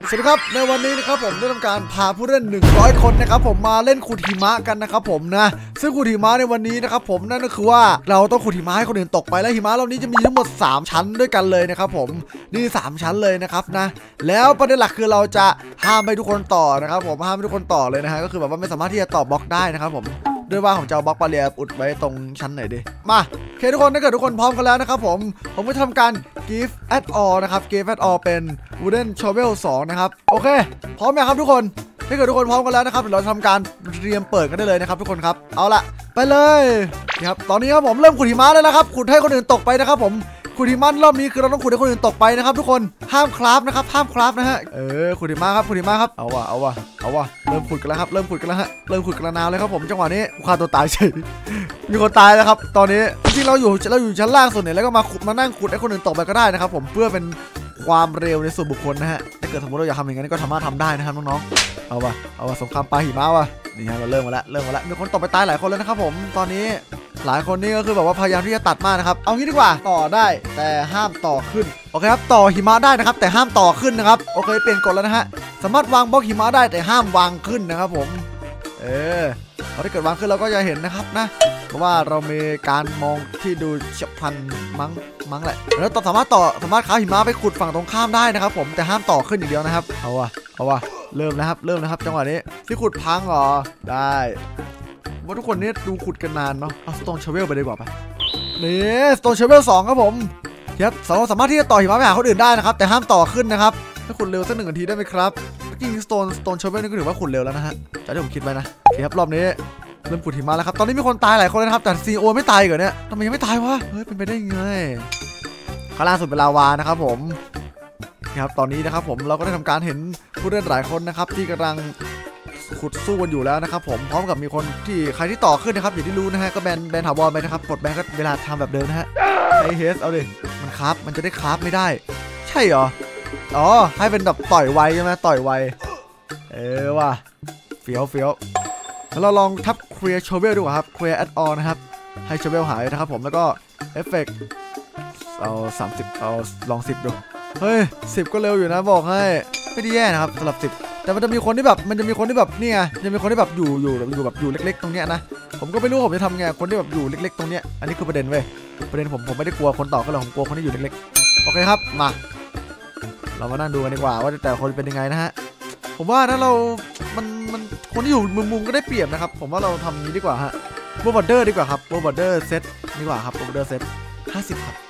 สวัสดีครับในวันนี้นะครับผมได้ทำการพาผู้เล่น100คนนะครับผมมาเล่นขุดหิมะกันนะครับผมนะซึ่งขุดหิมะในวันนี้นะครับผมนั่นก็คือว่าเราต้องขุดหิมะให้คนอื่นตกไปและหิมะรอบนี้จะมีทั้งหมด3ชั้นด้วยกันเลยนะครับผมนี่3ชั้นเลยนะครับนะแล้วประเด็นหลักคือเราจะห้ามให้ทุกคนต่อนะครับผมห้ามให้ทุกคนต่อเลยนะฮะก็คือแบบว่าไม่สามารถที่จะต่อบล็อกได้นะครับผมด้วยว่าผมจะเอาบล็อกบาเรียอุดไว้ตรงชั้นไหนดีมาโอเคทุกคนถ้าเกิดทุกคนพร้อมกันแล้วนะครับผมก็ทำการ give at all นะครับ give at all เป็น wooden shovel 2นะครับโอเคพร้อมไหมครับทุกคนถ้าเกิดทุกคนพร้อมกันแล้วนะครับเดี๋ยวเราทำการเตรียมเปิดกันได้เลยนะครับทุกคนครับเอาละไปเลยนี่ครับตอนนี้ครับผมเริ่มขุดหิมะแล้วนะครับขุดให้คนอื่นตกไปนะครับผมขุดหิมะรอบนี้คือเราต้องขุดให้คนอื่นตกไปนะครับทุกคนห้ามคราฟนะครับห้ามคราฟนะฮะขุดหิมะครับขุดหิมะครับเอาวะเริ่มขุดกันแล้วครับเริ่มขุดกันแล้วฮะเริ่มขุดกันแล้วนาวเลยครับผมจังหวะนี้ฆ่าตัวตายเฉยมีคนตายแล้วครับตอนนี้จริงๆเราอยู่ชั้นล่างสุดเนี่ยแล้วก็มานั่งขุดให้คนอื่นตกไปก็ได้นะครับผมเพื่อเป็นความเร็วในส่วนบุคคลนะฮะถ้าเกิดสมมติเราอยากทำอย่างนั้นก็สามารถทำได้นะครับน้องๆเอาวะสงครามปลาหิมะวะนี่ฮะเราเริ่มมาแล้วมีคนตกไปตายหลายคนแล้วนะครับผมตอนนี้หลายคนนี่ก็คือแบบว่าพยายามที่จะตัดมากนะครับเอางี้ดีกว่าต่อได้แต่ห้ามต่อขึ้นโอเคครับต่อหิมะได้นะครับแต่ห้ามต่อขึ้นนะครับโอเคเปลี่ยนกฎแล้วนะฮะสามารถวางบล็อกหิมะได้แต่ห้ามวางขึ้นนะครับผมพอถ้าเกิดวางขึ้นเราก็จะเห็นนะครับนะเพราะว่าเรามีการมองที่ดูฉับพลันมั้งแหละแล้วสามารถค้าหิมะไปขุดฝั่งตรงข้ามได้นะครับผมแต่ห้ามต่อขึ้นอย่างเดียวนะครับเอาวะเริ่มนะครับจังหวะนี้ที่ขุดพังเหรอได้ว่าทุกคนนี่ดูขุดกันนานเนาะเอาสโตนเชเวลไปดีกว่าไปนี่สโตนเชเวล2ครับผมครับสามารถที่จะต่อหิมะไปหาคนอื่นได้นะครับแต่ห้ามต่อขึ้นนะครับถ้าขุดเร็วสัก1 นาทีได้ไหมครับจริงสโตนเชเวลนี่ก็ถือว่าขุดเร็วแล้วนะฮะจากที่ผมคิดไว้นะโอเคครับรอบนี้เริ่มขุดหิมะแล้วครับตอนนี้มีคนตายหลายคนเลยนะครับแต่ซีโอไม่ตายเหรอเนี่ยทำไมยังไม่ตายวะเฮ้ยเป็นไปได้ไงข้างล่างสุดเป็นลาวานะครับผมครับตอนนี้นะครับผมเราก็ได้ทำการเห็นผู้เล่นหลายคนนะครับที่กำลังขุดสู้กันอยู่แล้วนะครับผมพร้อมกับมีคนที่ใครที่ต่อขึ้นนะครับอย่างที่รู้นะฮะก็แบนถาวรไปนะครับกดแบนก็เวลาทำแบบเดิมนะฮะไอเฮสเอาดิมันจะได้คราฟไม่ได้ใช่เหรออ๋อให้เป็นแบบต่อยไวใช่ไหมต่อยไวว่ะเฟี้ยวแล้วเราลองทับ Clear Shovel ดูครับ Clear at all นะครับให้ Shovel หายนะครับผมแล้วก็เอฟเฟกต์เอา30เอาลอง10ดูเฮ้ย10ก็เร็วอยู่นะบอกให้ไม่ได้แย่นะครับสำหรับ10แต่มันจะมีคนที่แบบนี่ไงจะมีคนที่แบบอยู่เล็กๆตรงเนี้ยนะผมก็ไม่รู้ผมจะทำไงคนที่แบบอยู่เล็กๆตรงเนี้ยอันนี้คือประเด็นเว้ยประเด็นผมไม่ได้กลัวคนต่อก็เลยผมกลัวคนที่อยู่เล็กๆโอเคครับมาเรามานั่งดูกันดีกว่าว่าแต่คนเป็นยังไงนะฮะผมว่าถ้าเรามันคนที่อยู่มุมก็ได้เปรียบนะครับผมว่าเราทำนี้ดีกว่าฮะโบว์บอร์เดอร์ดีกว่าครับโบว์บอร์เดอร์เซตดีกว่าครับโบว์บอร์เดอร์เซต50ครับ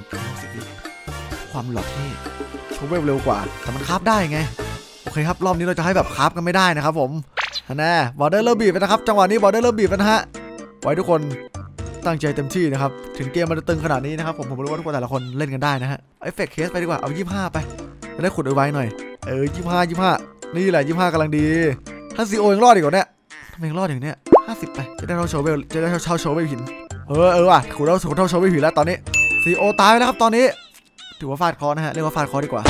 50วิความหลอดที่โชว์เร็วกว่าแต่มันคราฟได้ไงโอเคครับรอบนี้เราจะให้แบบคราฟกันไม่ได้นะครับผมแน่บอร์เดอร์เริ่มบีบนะครับจังหวะนี้บอร์เดอร์เริ่มบีบนะฮะไว้ทุกคนตั้งใจเต็มที่นะครับถึงเกมมันจะตึงขนาดนี้นะครับผมรู้ว่าทุกคนแต่ละคนเล่นกันได้นะฮะเอฟเฟกต์เคสไปดีกว่าเอา25ไปจะได้ขุดเอาไว้หน่อย25นี่แหละ25กำลังดีถ้าซีโอยังรอดอีกกว่านี้ทำไมยังรอดอย่างเนี้ย50ไปจะได้เท่าโชว์เวลจะได้เท่าโชว์เวลหินว่ะขุดเท่าโชว์เวลหินแล้วตอนนี้ซีโอตายไปแล้วครับตอนนี้ถือว่าฟาดคอนะฮะเรียกว่าฟาดคอดีกว่า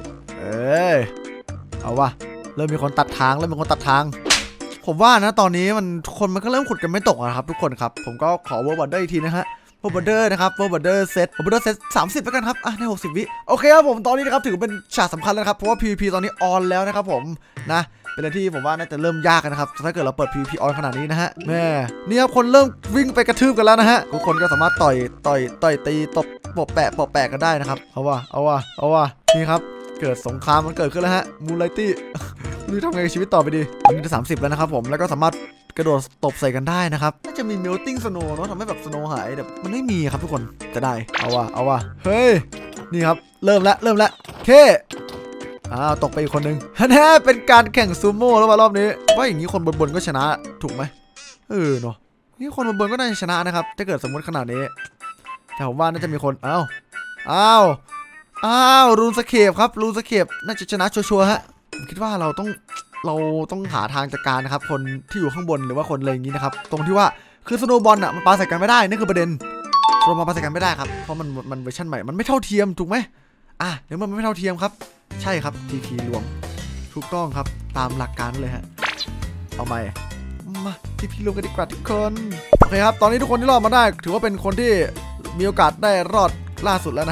เอาว่ะเริ่มมีคนตัดทางผมว่านะตอนนี้คนมันก็เริ่มขุดกันไม่ตกนะครับทุกคนครับผมก็ขอเวอร์บอร์เดอร์อีกทีนะฮะเวอร์บอร์เดอร์นะครับเวอร์บอร์เดอร์เซต30แล้วกันครับใน60วิโอเคครับผมตอนนี้นะครับถือเป็นฉากสำคัญแล้วครับเพราะว่า PVP ตอนนี้ออนแล้วนะครับผมนะเป็นอะไรที่ผมว่าน่าจะเริ่มยากกันนะครับถ้าเกิดเราเปิด PVP ออนขนาดนี้นะฮะแม่นี่ครับคนเริ่มวิ่งไปกระทืบกันแล้วนะฮะทุกคนก็สามารถต่อยตีตบปะแปะกันได้นะครับเอาว่ะนี่ครับเกิดสงครามมันเกิดขึ้นแล้วฮะมูลไลตี้นี่ทำไงชีวิตต่อไปดีอันนี้จะ30แล้วนะครับผมแล้วก็สามารถกระโดดตบใส่กันได้นะครับน่าจะมี melting snow เนาะทำให้แบบ snow หายแต่มันไม่มีครับทุกคนจะได้เอาว่ะเฮ้ยนี่ครับเริ่มแล้วเคตกไปอีกคนนึงแน่เป็นการแข่งซูโม่แล้วมารอบนี้ว่าอย่างนี้คนบนก็ชนะถูกไหมเนาะนี่คนบนก็น่าจะชนะนะครับถ้าเกิดสมมติขนาดนี้แต่ผมว่าน่าจะมีคนอ้าวรูนสเคปครับรูนสเคปน่าจะชนะชัวร์ฮะผมคิดว่าเราต้องหาทางจัดการนะครับคนที่อยู่ข้างบนหรือว่าคนอะไรอย่างนี้นะครับตรงที่ว่าคือสโนว์บอลอ่ะมันปาใส่กันไม่ได้นี่คือประเด็นสโนว์บอลปาใส่กันไม่ได้ครับเพราะมันเวอร์ชันใหม่มันไม่เท่าเทียมถูกไหมเดี๋ยวมันไม่เท่าเทียมครับใช่ครับ TP รวมถูกต้องครับตามหลักการเลยฮะเอาใหม่มา TP รวมกันดีกว่าทุกคนโอเคครับตอนนี้ทุกคนที่รอดมาได้ถือว่าเป็นคนที่มีโอกาสได้รอดล่าสุดแล้วนะฮะ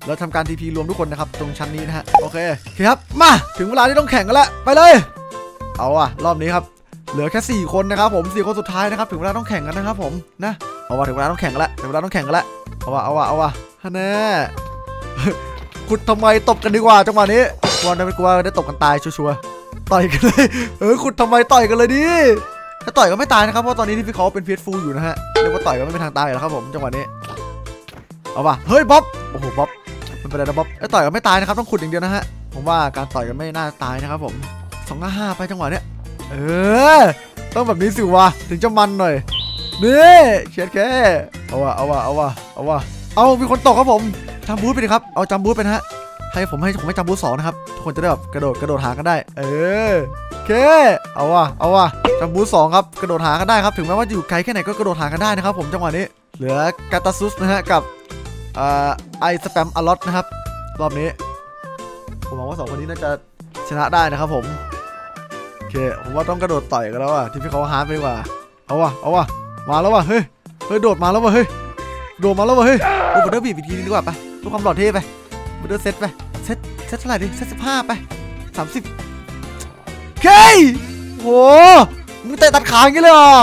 เราทำการ TP รวมทุกคนนะครับตรงชั้นนี้นะฮะโอเคครับมาถึงเวลาที่ต้องแข่งกันแล้วไปเลยเอาอะรอบนี้ครับเหลือแค่4คนนะครับผม4คนสุดท้ายนะครับถึงเวลาต้องแข่งกันนะครับผมนะเอาว่าถึงเวลาต้องแข่งกันแล้วถึงเวลาต้องแข่งกันแล้วเอาว่าฮะแน่ขุดทำไมตบกันดีกว่าจังหวะนี้กลัวได้ตบกันตายชัวร์ต่อยกันเลยขุดทำไมต่อยกันเลยดิถ้าต่อยก็ไม่ตายนะครับเพราะตอนนี้ที่พี่เขาเป็นเฟียสฟูอยู่นะฮะเรียกว่าต่อยก็ไม่เป็นทางตายแล้วครับผมจังหวะนี้เอาป่ะเฮ้ยบ๊อบโอ้โหบ๊อบมันเป็นอะไรนะบ๊อบต่อยก็ไม่ตายนะครับต้องขุดอย่างเดียวนะฮะผมว่าการต่อยกันไม่น่าตายนะครับผม2-5ไปจังหวะเนี้ยต้องแบบนี้สิวะถึงจะมันหน่อยนี่เชียร์แค่เอามีคนตกครับผมจำบูธไปดิครับเอาจำบูธไปนะฮะให้ผมให้จำบูธ2นะครับทุกคนจะได้แบบกระโดดหากันได้โอเคเอาว่ะจำบูธ2ครับกระโดดหากันได้ครับถึงแม้ว่าจะอยู่ไกลแค่ไหนก็กระโดดหากันได้นะครับผมจังหวะนี้เหลือกาตาซุสนะฮะกับไอสแปมอลอตนะครับรอบนี้ผมหวังว่า2คนนี้น่าจะชนะได้นะครับผมโอเคผมว่าต้องกระโดดต่อยกันแล้วอ่ะที่พี่เขาฮาร์ดไปกว่าเอาว่ะมาแล้วว่ะเฮ้ยโดดมาแล้วว่ะเฮ้ยโดดมาแล้วว่ะเฮ้ยโอ้บัตเตอร์บีบอีกทีนึงดีกว่าไปเพื่อความหล่อเท่ไปบัตเตอร์เซตไปเซตเท่าไหร่ดิเซต15ไป30เคโหมึงเตะตัดขาอย่างงี้เลยเหรอ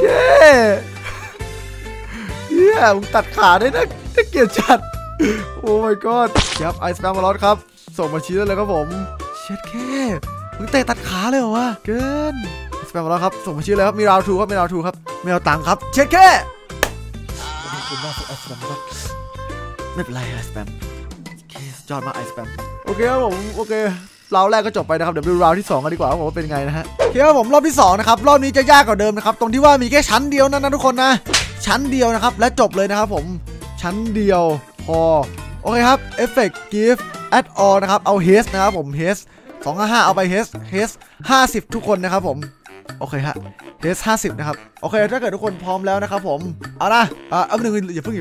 มึงตัดขาได้นะเกลียดจัดโอ้ my god ครับไอสแปมมาลอสครับส่งมาชี้ได้เลยครับผมเช็ดแค่มึงเตะตัดขาเลยเหรอวะเกินไอสแปมมาลอสครับส่งมาชี้เลยครับมีราวทูครับไม่เอาตังค์ครับเช็ดแค่ขอบคุณมากไอสแปมครับไม่เป็นไรไอสแปมยอดมากไอสแปมโอเคครับผมโอเคราวแรกก็จบไปนะครับเดี๋ยวดูราวที่2กันดีกว่าว่าเป็นไงนะฮะโอเคครับผมรอบที่2นะครับรอบนี้จะยากกว่าเดิมนะครับตรงที่ว่ามีแค่ชั้นเดียวนะทุกคนนะชั้นเดียวนะครับและจบเลยนะครับผมชั้นเดียวพอโอเคครับ Effect Give Add All นะครับเอา Haste นะครับผม Haste 255เอาไป Haste 50ทุกคนนะครับผมโอเคฮะ Haste 50นะครับโอเคถ้าเกิดทุกคนพร้อมแล้วนะครับผมเอานะเอาหนึ่งอย่าเพิ่ง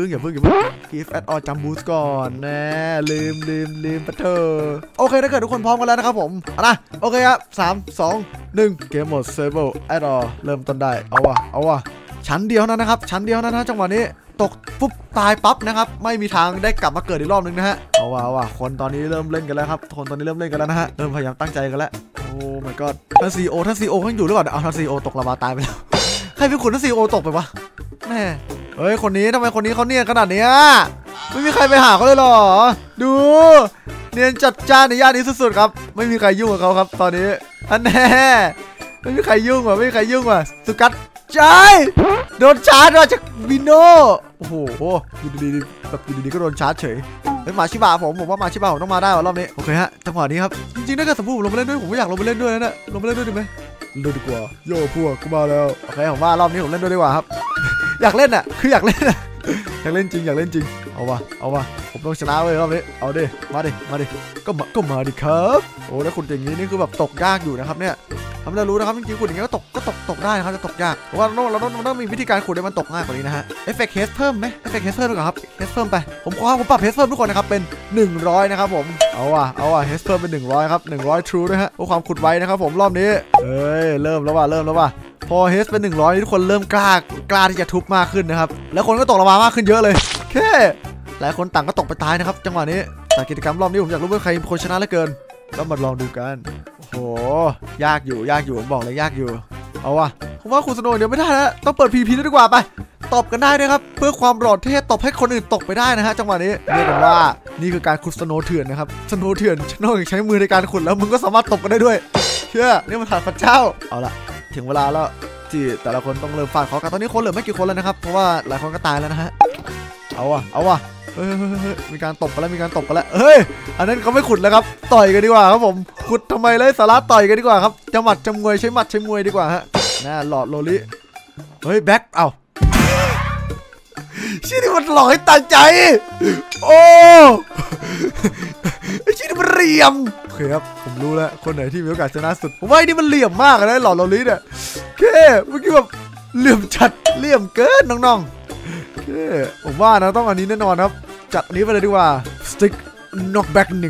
Give Add All จำบูสก่อนแน่ลืมปะเธอโอเคถ้าเกิดทุกคนพร้อมกันแล้วนะครับผมเอานะโอเคครับ3 2 1 Game Mode Survival Add All เริ่มต้นได้เอาว่ะชั้นเดียวนะครับชั้นเดียวนะจังหวะนี้ตกปุ๊บตายปั๊บนะครับไม่มีทางได้กลับมาเกิดอีกรอบนึงนะฮะเอาว่ะคนตอนนี้เริ่มเล่นกันแล้วครับคนตอนนี้เริ่มเล่นกันแล้วนะฮะเริ่มพยายามตั้งใจกันแล้วโอ้ my god ท่านซีโอเขาอยู่หรือเปล่าเอาท่านซีโอตกลาวาตายไปแล้วใครเป็นคนท่านซีโอตกไปวะแม่เฮ้ยคนนี้ทำไมคนนี้เขาเนียนขนาดนี้ไม่มีใครไปหาเขาเลยหรอดูเนียนจัดจ้านในย่านนี้สุดๆครับไม่มีใครยุ่งกับเขาครับตอนนี้อันแน่ไม่มีใครยุ่งว่ะสุกัดใช่โดนชาร์จมาจากวินโนโอ้โหอยู่ดีก็โดนชาร์จเฉยเฮ้ยมาชิบะผมว่ามาชิบะผมต้องมาได้รอบนี้โอเคฮะจังหวะนี้ครับจริงๆถ้าเกิดสมมติผมลงไปเล่นด้วยผมก็อยากลงไปเล่นด้วยนะลงไปเล่นด้วยดีไหมเล่นดีกว่าโย่พวกกูมาแล้วโอเคผมว่ารอบนี้ผมเล่นด้วยดีกว่าครับอยากเล่นคืออยากเล่นอยากเล่นจริงเอาว่ะผมต้องชนะเลยรอบนี้เอาดิมาดิก็มาดิครับโอ้แล้วคุณอย่างนี้นี่คือแบบตกยากอยู่นะครับเนี่ยทำได้รู้นะครับจริงๆขุดอย่างเงี้ยก็ตกได้นะครับจะตกยากเพราะว่าเราต้องมีวิธีการขุดให้มันตกง่ายกว่านี้นะฮะเอฟเฟกต์เฮสเพิ่มไหมเอฟเฟกต์เฮสเพิ่มดีกว่าครับเฮสเพิ่มไปผมปรับเฮสเพิ่มทุกคนนะครับเป็น100นะครับผมเอาว่ะเฮสเพิ่มเป็น100ครับ100 true ด้วยฮะเพื่อความขุดไวนะครับผมรอบนี้เริ่มแล้วว่ะพอเฮสเป็น100ทุกคนเริ่มกล้าที่จะทุบมากขึ้นนะครับแล้วคนก็ตกลงมามากขึ้นเยอะเลยโอเคหลายคนต่างก็ตกไปตายนะครับจังหวะนี้จากกิจกรรมรอบนี้ผมอยากรู้ว่าใครเป็นคนชนะเหลือเกินก็มาลองดูกันโอ้โหยากอยู่ผมบอกเลยยากอยู่เอาว่ะผมว่าคุณสโนว์เดี๋ยวไม่ได้แล้วต้องเปิด PVP ด้วยดีกว่าไปตบกันได้นะครับเพื่อความหล่อเท่ตบให้คนอื่นตกไปได้นะฮะจังหวะนี้เรียกกันว่านี่คือการขุดสโนว์เถื่อนนะครับสโนว์เถื่อนนอกจากใช้มือในการขุดแล้วมึงก็สามารถตบกันได้ด้วยเชื่อนี่มันฐานพระเจ้าเอาละถึงเวลาแล้วที่แต่ละคนต้องเริ่มฟาดเขากันตอนนี้คนเหลือไม่กี่คนแล้วนะครับเพราะว่าหลายคนก็ตายแล้วนะฮะเอาว่ะมีการตบกันแล้วเฮ้ยอันนั้นเขาไม่ขุดแล้วครับต่อยกันดีกว่าครับผมขุดทำไมเลยสาระต่อยกันดีกว่าครับจะหมัดจะมวยใช้หมัดใช้มวยดีกว่าฮะน่าหลอดโลลิเฮ้ยแบ็คเอาชี้นี่มันหลอกให้ตั้งใจโอ้ชี้นี่มันเหลี่ยมโอเคครับผมรู้แล้วคนไหนที่มีโอกาสชนะสุดผมว่านี่มันเหลี่ยมมากนะหลอดโลลิเนี่ยโอเคเมื่อกี้แบบเหลี่ยมจัดเหลี่ยมเกินน้องๆผมว่านะต้องอันนี้แน่นอนครับจัดอันนี้ไปเลยดีกว่า Stick Knockback 1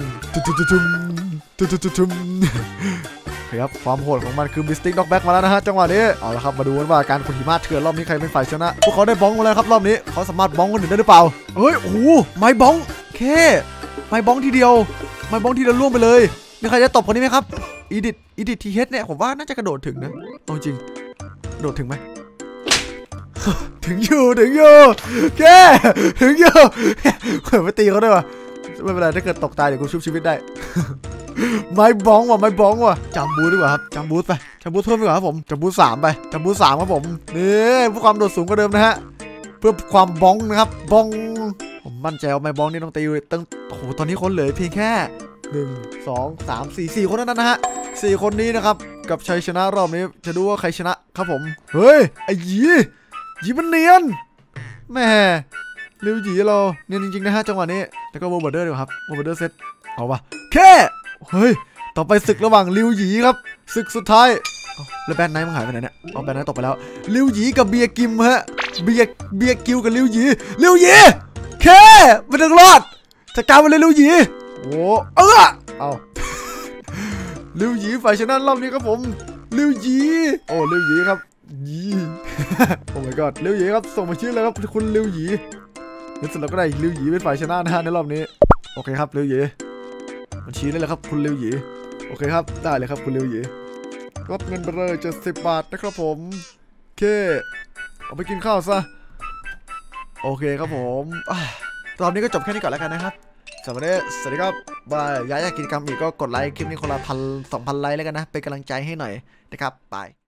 ครับความโหดของมันคือ Stick Knockback มาแล้วนะฮะจังหวะนี้เอาละครับมาดูกันว่าการขุดหิมะเถื่อนรอบนี้ใครเป็นฝ่ายชนะพวกเขาได้บ้องมาแล้วครับรอบนี้เขาสามารถบ้องคนอื่นได้หรือเปล่าเฮ้ยโอ้โหไม้บ้องเคไม่บ้องทีเดียวไม่บ้องทีเดียวล่วงไปเลยมีใครจะตบคนนี้ไหมครับอีดิททีเฮดเนี่ยผมว่าน่าจะกระโดดถึงนะเอาจริงกระโดดถึงไหม ถึงอยู่แกถึงอยู่เปิดไปตีเขาด้วยวะไม่เป็นไรถ้าเกิดตกตายเดี๋ยวกูชุบชีวิตได้ ไม้บ้องว่ะจำบูทดีกว่าครับจำบูทไปจำบูทเพิ่มดีกว่าครับผมจำบูท3ไปจำบูท3ครับผมนี่เพื่อความโดดสูงกว่าเดิมนะฮะเพื่อความบ้องนะครับบ้องผมมั่นใจว่าไม้บ้องนี่ต้องตีตั้งโอ้โหตอนนี้คนเหลือเพียงแค่1 2 3 4คนนั้นนะฮะ4คนนี้นะครับกับชัยชนะรอบนี้จะดูว่าใครชนะครับผมเฮ้ยไอ้ยีมันเนียนแม่ริวหยีเราเนียนจริงๆนะฮะจังหวะนี้แล้วก็โวเบอร์เดอร์ดีกว่าครับโวเบอร์เดอร์เซตเอาปะแค่เฮ้ยต่อไปศึกระหว่างริวหยีครับศึกสุดท้ายแล้วแบนไนท์มันหายไปไหนเนี่ยเอาแบนไนท์ตกไปแล้วริวหยีกับเบียร์กิมฮะเบียร์กิวกับริวหยีแค่มันถึงรอดจัดการมันเลยริวหยีโอ้เอาริวหยีฝ่ายชนะรอบนี้ครับผมริวหยีโอ้ริวหยีครับยีโอ้ my god ริวหยีครับส่งมาชื่อเลยครับคุณริวหยีในสุดเราก็ได้ริวหยีเป็นฝ่ายชนะนะฮะในรอบนี้โอเคครับริวหยีมันชี้ได้เลยครับคุณริวหยีโอเคครับได้เลยครับคุณริวหยีรับเงินไปเลย70 บาทนะครับผมโอเคเอาไปกินข้าวซะโอเคครับผมตอนนี้ก็จบแค่นี้ก่อนแล้วกันนะครับสวัสดีครับบายอยากกิจกรรมอีกก็กดไลค์คลิปนี้คนละ1,000-2,000 ไลค์แล้วกันนะเป็นกำลังใจให้หน่อยนะครับบาย